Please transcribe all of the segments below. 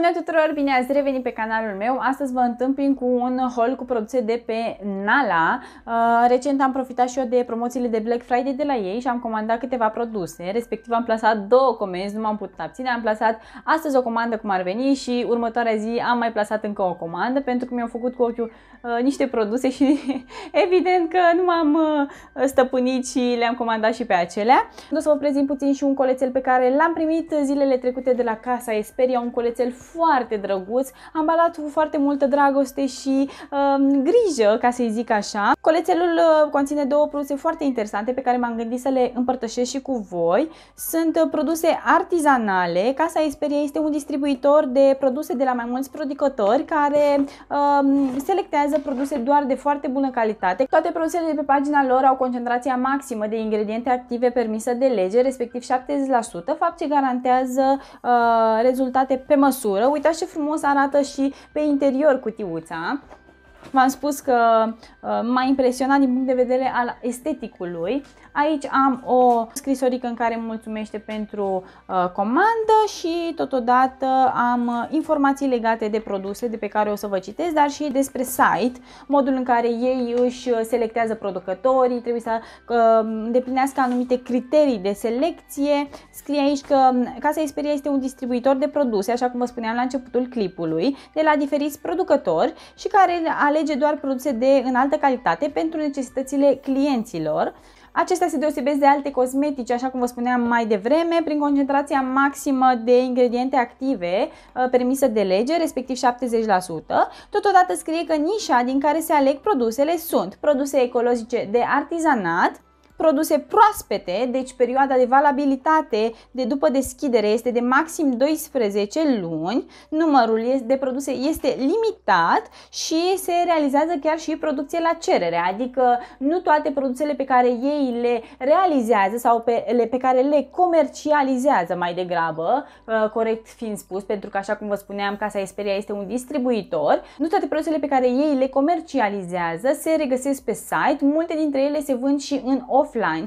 Bună tuturor, bine ați revenit pe canalul meu. Astăzi vă întâmpin cu un haul cu produse de pe Nala. Recent am profitat și eu de promoțiile de Black Friday de la ei și am comandat câteva produse. Respectiv am plasat două comenzi, nu m-am putut abține. Am plasat astăzi o comandă cum ar veni și următoarea zi am mai plasat încă o comandă pentru că mi-au făcut cu ochiul niște produse și evident că nu m-am stăpânit și le-am comandat și pe acelea. O să vă prezint puțin și un colețel pe care l-am primit zilele trecute de la Casa Esperia, un colețel foarte drăguț, ambalat cu foarte multă dragoste și grijă, ca să-i zic așa. Colețelul conține două produse foarte interesante pe care m-am gândit să le împărtășesc și cu voi. Sunt produse artizanale. Casa Esperia este un distribuitor de produse de la mai mulți producători care selectează produse doar de foarte bună calitate. Toate produsele de pe pagina lor au concentrația maximă de ingrediente active permisă de lege, respectiv 70%, fapt ce garantează rezultate pe măsură. Uitați ce frumos arată și pe interior cutiuța. V-am spus că m-a impresionat din punct de vedere al esteticului. Aici am o scrisorică în care îmi mulțumește pentru comandă și totodată am informații legate de produse de pe care o să vă citesc, dar și despre site, modul în care ei își selectează producătorii, trebuie să îndeplinească anumite criterii de selecție. Scrie aici că Casa Esperia este un distribuitor de produse, așa cum vă spuneam la începutul clipului, de la diferiți producători și care alege doar produse de înaltă calitate pentru necesitățile clienților. Acestea se deosebesc de alte cosmetice, așa cum vă spuneam mai devreme, prin concentrația maximă de ingrediente active permisă de lege, respectiv 70%. Totodată scrie că nișa din care se aleg produsele sunt produse ecologice de artizanat, produse proaspete, deci perioada de valabilitate de după deschidere este de maxim 12 luni, numărul de produse este limitat și se realizează chiar și producție la cerere, adică nu toate produsele pe care ei le realizează sau pe care le comercializează mai degrabă, corect fiind spus, pentru că așa cum vă spuneam, Casa Esperia este un distribuitor, nu toate produsele pe care ei le comercializează se regăsesc pe site, multe dintre ele se vând și în offline.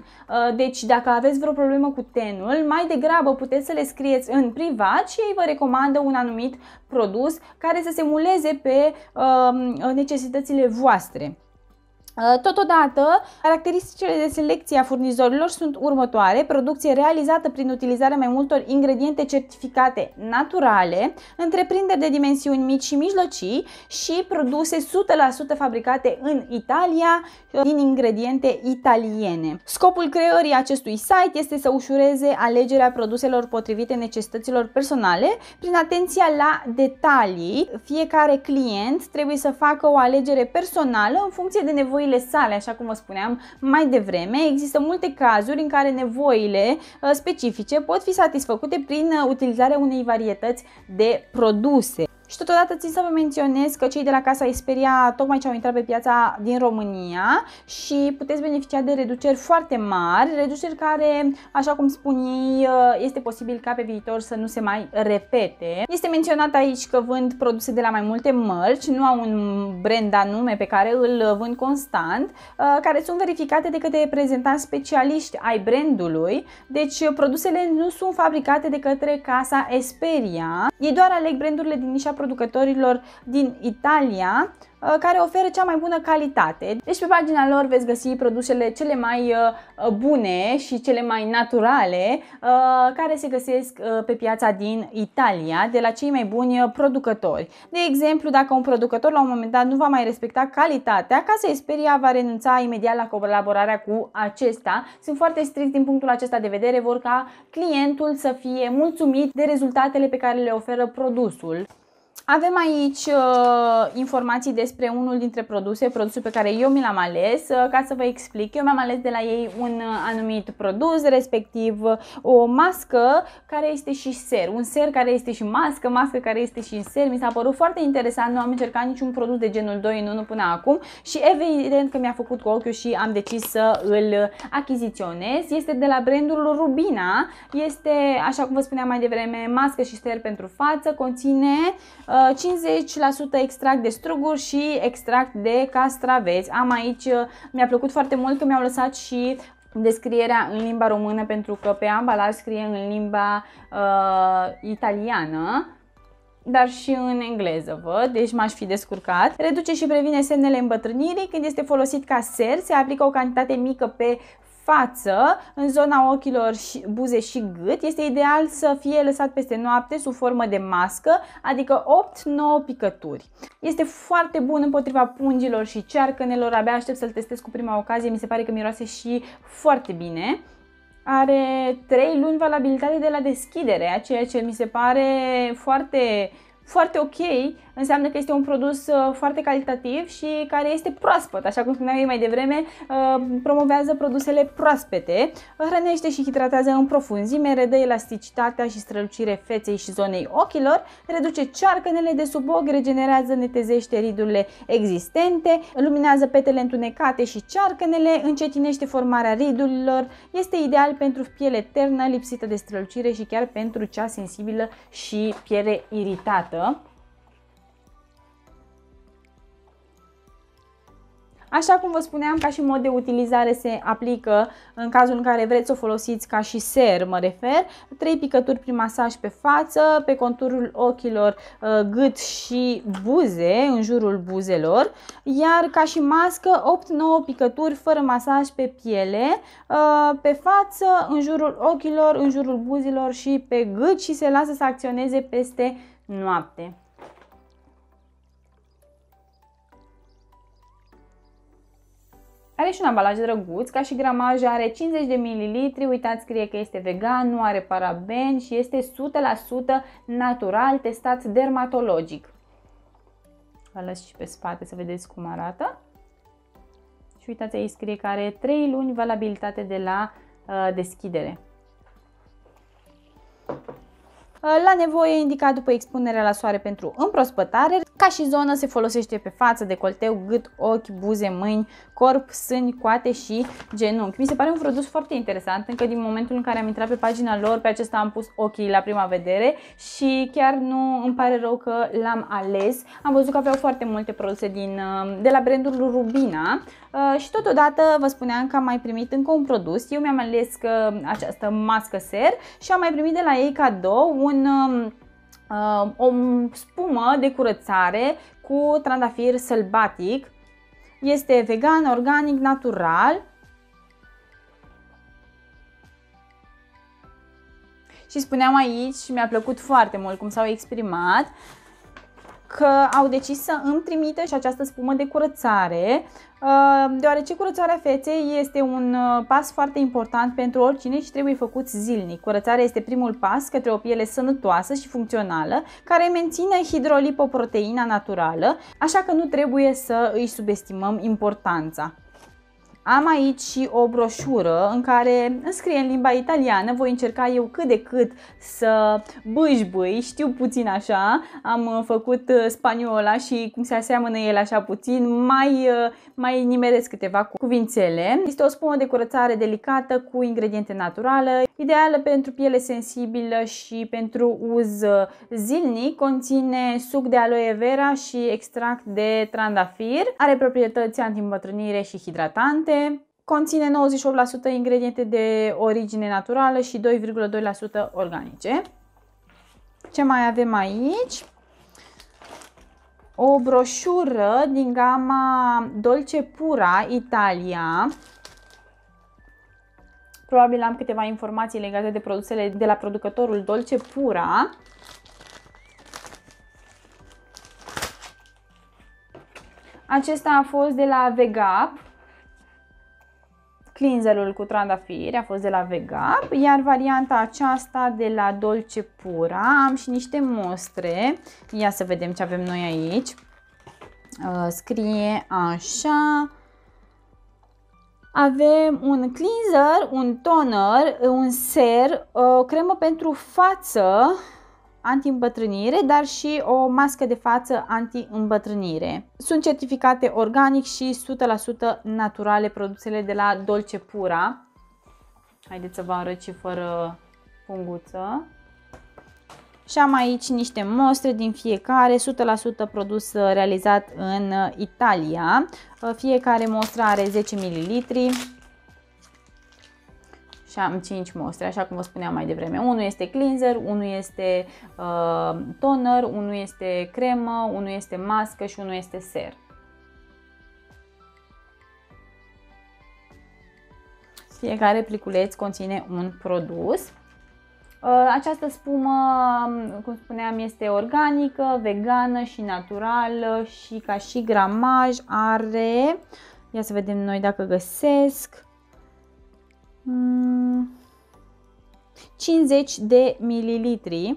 Deci dacă aveți vreo problemă cu tenul, mai degrabă puteți să le scrieți în privat și ei vă recomandă un anumit produs care să se muleze pe necesitățile voastre. Totodată, caracteristicile de selecție a furnizorilor sunt următoare: producție realizată prin utilizarea mai multor ingrediente certificate naturale, întreprinderi de dimensiuni mici și mijlocii și produse 100% fabricate în Italia din ingrediente italiene. Scopul creării acestui site este să ușureze alegerea produselor potrivite necesităților personale prin atenția la detalii. Fiecare client trebuie să facă o alegere personală în funcție de nevoile sale, așa cum vă spuneam mai devreme. Există multe cazuri în care nevoile specifice pot fi satisfăcute prin utilizarea unei varietăți de produse. Și totodată țin să vă menționez că cei de la Casa Esperia tocmai ce au intrat pe piața din România și puteți beneficia de reduceri foarte mari, reduceri care, așa cum spun ei, este posibil ca pe viitor să nu se mai repete. Este menționat aici că vând produse de la mai multe mărci, nu au un brand anume pe care îl vând constant, care sunt verificate de către reprezentanți specialiști ai brandului, deci produsele nu sunt fabricate de către Casa Esperia. Ei doar aleg brandurile din nișa producătorilor din Italia care oferă cea mai bună calitate. Deci pe pagina lor veți găsi produsele cele mai bune și cele mai naturale care se găsesc pe piața din Italia, de la cei mai buni producători. De exemplu, dacă un producător la un moment dat nu va mai respecta calitatea, Casa Esperia va renunța imediat la colaborarea cu acesta. Sunt foarte strict din punctul acesta de vedere, vor ca clientul să fie mulțumit de rezultatele pe care le oferă produsul. Avem aici informații despre unul dintre produsul pe care eu mi l-am ales. Ca să vă explic, eu mi-am ales de la ei un anumit produs, respectiv o mască care este și ser, un ser care este și mască, mască care este și ser. Mi s-a părut foarte interesant, nu am încercat niciun produs de genul 2 în 1 până acum și evident că mi-a făcut cu ochiul și am decis să îl achiziționez. Este de la brandul Rubina, este, așa cum vă spuneam mai devreme, mască și ser pentru față, conține 50% extract de struguri și extract de castraveți. Am aici, mi-a plăcut foarte mult că mi-au lăsat și descrierea în limba română, pentru că pe ambalaj scrie în limba italiană. dar și în engleză văd, deci m-aș fi descurcat. Reduce și previne semnele îmbătrânirii. Când este folosit ca ser, se aplică o cantitate mică pe față, în zona ochilor, buze și gât. Este ideal să fie lăsat peste noapte sub formă de mască, adică 8-9 picături. Este foarte bun împotriva pungilor și cearcănelor, abia aștept să-l testez cu prima ocazie, mi se pare că miroase și foarte bine. Are 3 luni valabilitate de la deschidere, ceea ce mi se pare foarte ok. Înseamnă că este un produs foarte calitativ și care este proaspăt, așa cum spuneam eu mai devreme, promovează produsele proaspete, hrănește și hidratează în profunzime, redă elasticitatea și strălucire feței și zonei ochilor, reduce cearcănele de sub ochi, regenerează, netezește ridurile existente, luminează petele întunecate și cearcănele, încetinește formarea ridurilor, este ideal pentru piele ternă, lipsită de strălucire și chiar pentru cea sensibilă și piele iritată. Așa cum vă spuneam, ca și mod de utilizare se aplică în cazul în care vreți să o folosiți ca și ser, mă refer, 3 picături prin masaj pe față, pe conturul ochilor, gât și buze, în jurul buzelor, iar ca și mască 8-9 picături fără masaj pe piele, pe față, în jurul ochilor, în jurul buzelor și pe gât și se lasă să acționeze peste noapte. Are și un ambalaj drăguț, ca și gramaj are 50 de ml, uitați, scrie că este vegan, nu are parabeni și este 100% natural, testat dermatologic. Vă las și pe spate să vedeți cum arată. Și uitați, aici scrie că are 3 luni valabilitate de la deschidere. La nevoie indicat după expunerea la soare pentru împrospătare. Ca și zonă se folosește pe față, decolteu, gât, ochi, buze, mâini, corp, sâni, coate și genunchi. Mi se pare un produs foarte interesant, încă din momentul în care am intrat pe pagina lor, pe acesta am pus ochii la prima vedere și chiar nu îmi pare rău că l-am ales. Am văzut că aveau foarte multe produse de la brandul Rubina și totodată vă spuneam că am mai primit încă un produs. Eu mi-am ales această mască ser și am mai primit de la ei cadou o spumă de curățare cu trandafir sălbatic. Este vegan, organic, natural. Și spuneam aici, și mi-a plăcut foarte mult cum s-au exprimat, că au decis să îmi trimită și această spumă de curățare, deoarece curățarea feței este un pas foarte important pentru oricine și trebuie făcut zilnic. Curățarea este primul pas către o piele sănătoasă și funcțională, care menține hidrolipoproteina naturală, așa că nu trebuie să îi subestimăm importanța. Am aici și o broșură în care scrie în limba italiană, voi încerca eu cât de cât să bâșbâi, știu puțin așa, am făcut spaniola și cum se aseamănă el așa puțin, mai nimeresc câteva cuvințele. Este o spumă de curățare delicată cu ingrediente naturale, ideală pentru piele sensibilă și pentru uz zilnic, conține suc de aloe vera și extract de trandafir, are proprietăți anti-îmbătrânire și hidratante. Conține 98% ingrediente de origine naturală și 2,2% organice. Ce mai avem aici? O broșură din gama Dolce Pura Italia. Probabil am câteva informații legate de produsele de la producătorul Dolce Pura. Acesta a fost de la Vegap. Cleanserul cu trandafiri a fost de la Vegap, iar varianta aceasta de la Dolce Pura, am și niște mostre. Ia să vedem ce avem noi aici. Scrie așa. Avem un cleanser, un toner, un ser, o cremă pentru față anti-îmbătrânire, dar și o mască de față anti-îmbătrânire. Sunt certificate organic și 100% naturale produsele de la Dolce Pura. Haideți să vă arăt și fără punguță. Și am aici niște mostre din fiecare, 100% produs realizat în Italia. Fiecare mostră are 10 ml. Și am 5 mostre, așa cum vă spuneam mai devreme. Unul este cleanser, unul este toner, unul este cremă, unul este mască și unul este ser. Fiecare pliculeț conține un produs. Această spumă, cum spuneam, este organică, vegană și naturală și ca și gramaj are, ia să vedem noi dacă găsesc, 50 de mililitri.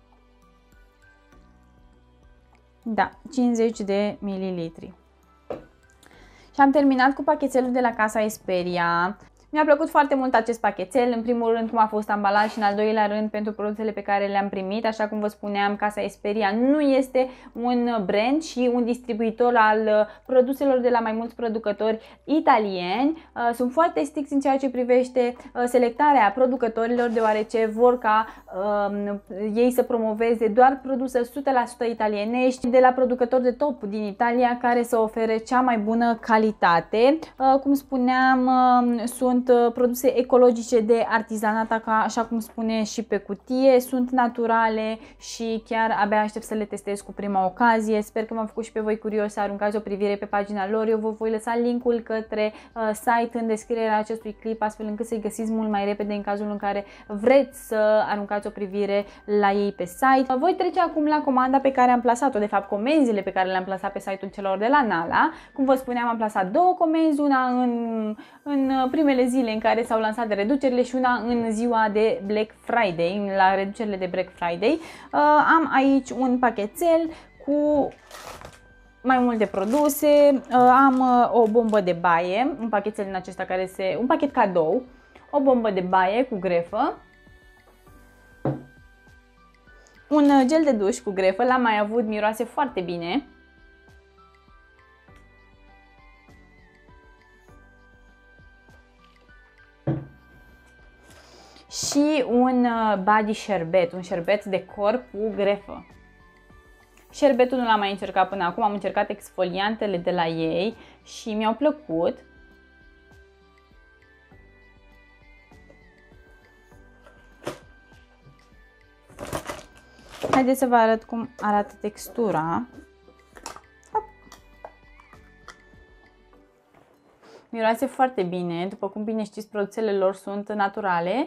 Da, 50 de mililitri. Și am terminat cu pachetelul de la Casa Esperia. Mi-a plăcut foarte mult acest pachetel, în primul rând cum a fost ambalat și în al doilea rând pentru produsele pe care le-am primit. Așa cum vă spuneam, Casa Esperia nu este un brand și un distribuitor al produselor de la mai mulți producători italieni. Sunt foarte stricți în ceea ce privește selectarea producătorilor, deoarece vor ca ei să promoveze doar produse 100% italienești de la producători de top din Italia care să ofere cea mai bună calitate. Cum spuneam, sunt produse ecologice de artizanat, așa cum spune și pe cutie, sunt naturale și chiar abia aștept să le testez cu prima ocazie. Sper că v-am făcut și pe voi curios să aruncați o privire pe pagina lor. Eu vă voi lăsa linkul către site în descrierea acestui clip, astfel încât să-i găsiți mult mai repede în cazul în care vreți să aruncați o privire la ei pe site. Voi trece acum la comanda pe care am plasat-o, de fapt comenzile pe care le-am plasat pe site-ul celor de la Nala. Cum vă spuneam, am plasat două comenzi, una în primele zile în care s-au lansat reducerile și una în ziua de Black Friday, la reducerile de Black Friday. Am aici un pachetel cu mai multe produse, am o bombă de baie, un pachetel din acesta un pachet cadou, o bombă de baie cu grefă, un gel de duș cu grefă, l-am mai avut, miroase foarte bine. Și un body sherbet, un șerbet de corp cu grefă. Șerbetul nu l-am mai încercat până acum, am încercat exfoliantele de la ei și mi-au plăcut. Haideți să vă arăt cum arată textura. Miroase foarte bine, după cum bine știți, produsele lor sunt naturale.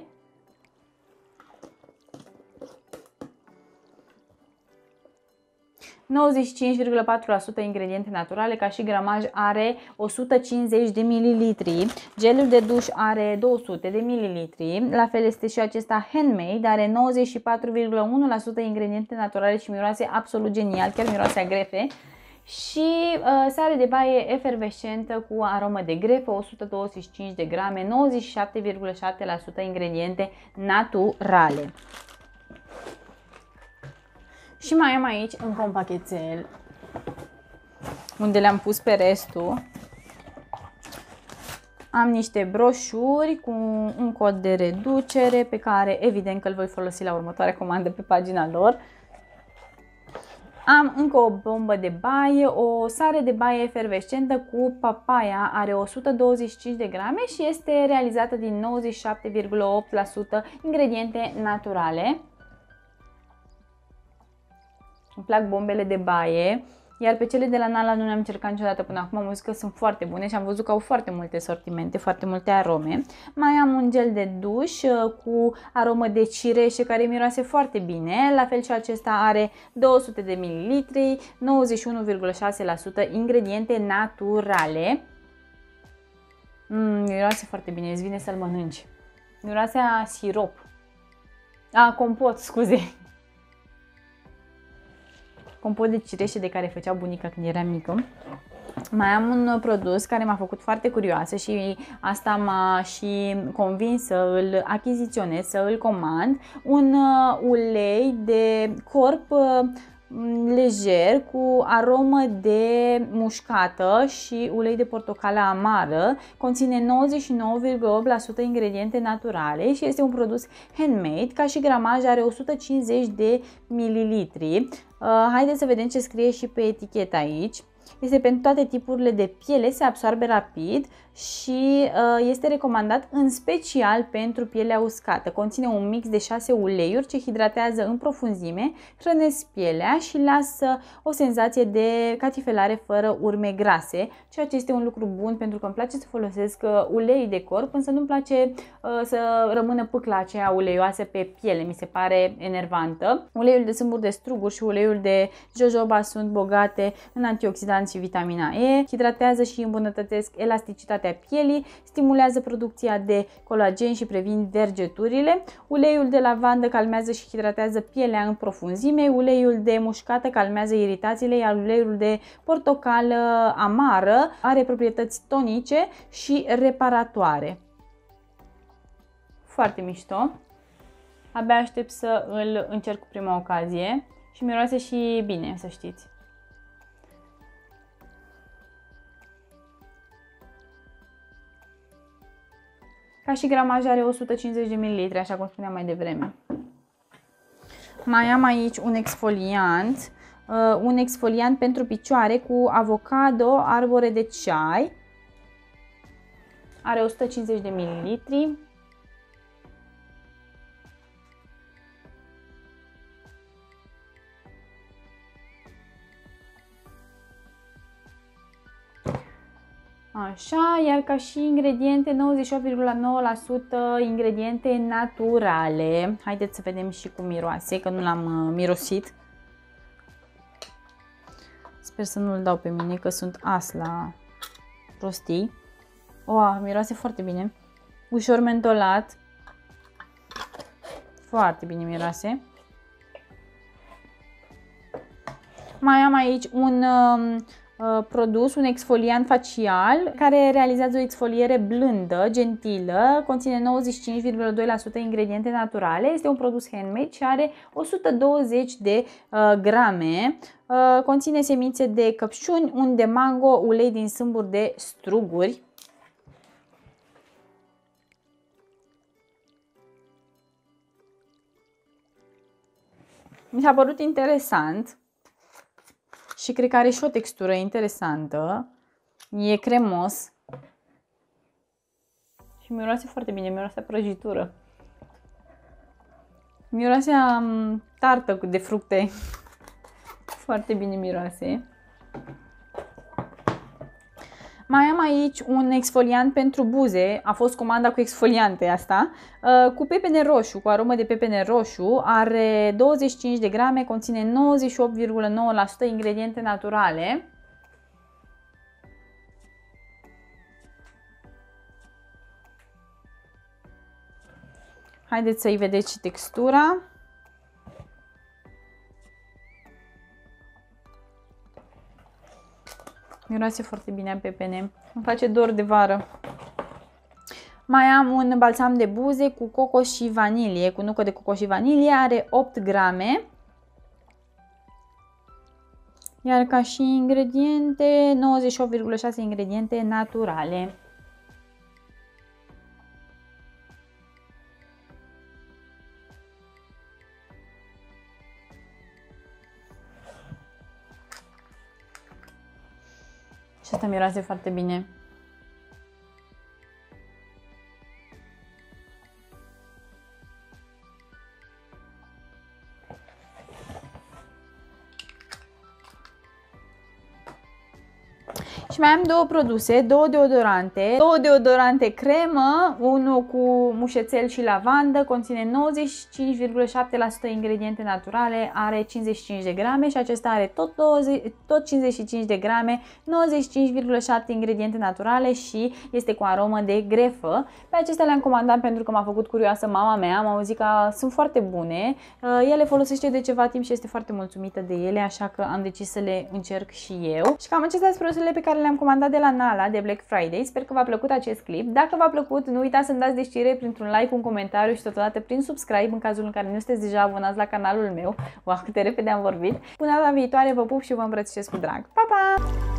,95,4% ingrediente naturale, ca și gramaj are 150 de mililitri. Gelul de duș are 200 de mililitri. La fel este și acesta handmade, are 94,1% ingrediente naturale și miroase absolut genial, chiar miroase a grefe. Și sare de baie efervescentă cu aromă de grefă, 125 de grame, 97,7% ingrediente naturale. Și mai am aici încă un pachetel unde le-am pus pe restul. Am niște broșuri cu un cod de reducere pe care evident că îl voi folosi la următoarea comandă pe pagina lor. Am încă o bombă de baie, o sare de baie efervescentă cu papaya, are 125 de grame și este realizată din 97,8% ingrediente naturale. Îmi plac bombele de baie, iar pe cele de la Nala nu le-am încercat niciodată până acum. Am văzut că sunt foarte bune și am văzut că au foarte multe sortimente, foarte multe arome. Mai am un gel de duș cu aromă de cireșe care miroase foarte bine. La fel și acesta are 200 de ml, 91,6% ingrediente naturale. Miroase foarte bine, îți vine să-l mănânci. Miroase a sirop. Compot, scuze. Compot de cireșe de care făcea bunica când eram mică. Mai am un produs care m-a făcut foarte curioasă și asta m-a și convins să îl achiziționez, să îl comand. Un ulei de corp lejer cu aromă de mușcată și ulei de portocală amară. Conține 99,8% ingrediente naturale și este un produs handmade, ca și gramaj are 150 de mililitri. Haideți să vedem ce scrie și pe etichetă aici. Este pentru toate tipurile de piele, se absorbe rapid și este recomandat în special pentru pielea uscată. Conține un mix de 6 uleiuri ce hidratează în profunzime, hrănesc pielea și lasă o senzație de catifelare fără urme grase, ceea ce este un lucru bun pentru că îmi place să folosesc ulei de corp, însă nu-mi place să rămână pâcla aceea uleioasă pe piele, mi se pare enervantă. Uleiul de sâmburi de struguri și uleiul de jojoba sunt bogate în antioxidanți și vitamina E, hidratează și îmbunătățesc elasticitatea pielii, stimulează producția de colagen și previn vergeturile. Uleiul de lavandă calmează și hidratează pielea în profunzime, uleiul de mușcată calmează iritațiile, iar uleiul de portocală amară are proprietăți tonice și reparatoare. Foarte mișto! Abia aștept să îl încerc cu prima ocazie și miroase și bine, să știți. Ca și gramaj are 150 de ml, așa cum spuneam mai devreme. Mai am aici un exfoliant pentru picioare cu avocado, arbore de ceai. Are 150 de ml. Așa, iar ca și ingrediente, 98,9% ingrediente naturale. Haideți să vedem și cum miroase, că nu l-am mirosit. Sper să nu-l dau pe mine, că sunt as la prostii. Miroase foarte bine. Ușor mentolat. Foarte bine miroase. Mai am aici un produs, un exfoliant facial care realizează o exfoliere blândă, gentilă, conține 95,2% ingrediente naturale, este un produs handmade și are 120 de grame, conține semințe de căpșuni, unt de mango, ulei din sâmburi de struguri. Mi s-a părut interesant. Și cred că are și o textură interesantă. E cremos. Și miroase foarte bine, miroase a prăjitură. Miroase a tartă de fructe. Foarte bine miroase. Mai am aici un exfoliant pentru buze, a fost comanda cu exfoliante asta, cu pepene roșu, cu aromă de pepene roșu, are 25 de grame, conține 98,9% ingrediente naturale. Haideți să-i vedeți și textura. Miroase foarte bine a pepene. Îmi face dor de vară. Mai am un balsam de buze cu cocos și vanilie, cu nucă de cocos și vanilie, are 8 grame. Iar ca și ingrediente, 98,6 ingrediente naturale. Și asta miroase foarte bine. Și mai am două produse, două deodorante cremă, unul cu mușețel și lavandă, conține 95,7% ingrediente naturale, are 55 de grame și acesta are tot 55 de grame, 95,7 ingrediente naturale și este cu aromă de grefă. Pe acestea le-am comandat pentru că m-a făcut curioasă mama mea, am auzit că sunt foarte bune, ea le folosește de ceva timp și este foarte mulțumită de ele, așa că am decis să le încerc și eu. Și cam acestea sunt produsele pe care le-am comandat de la Nala de Black Friday. Sper că v-a plăcut acest clip. Dacă v-a plăcut, nu uitați să-mi dați de știre printr-un like, un comentariu și totodată prin subscribe în cazul în care nu sunteți deja abonați la canalul meu. Wow, cât de repede am vorbit. Până data viitoare, vă pup și vă îmbrățișez cu drag. Pa, pa!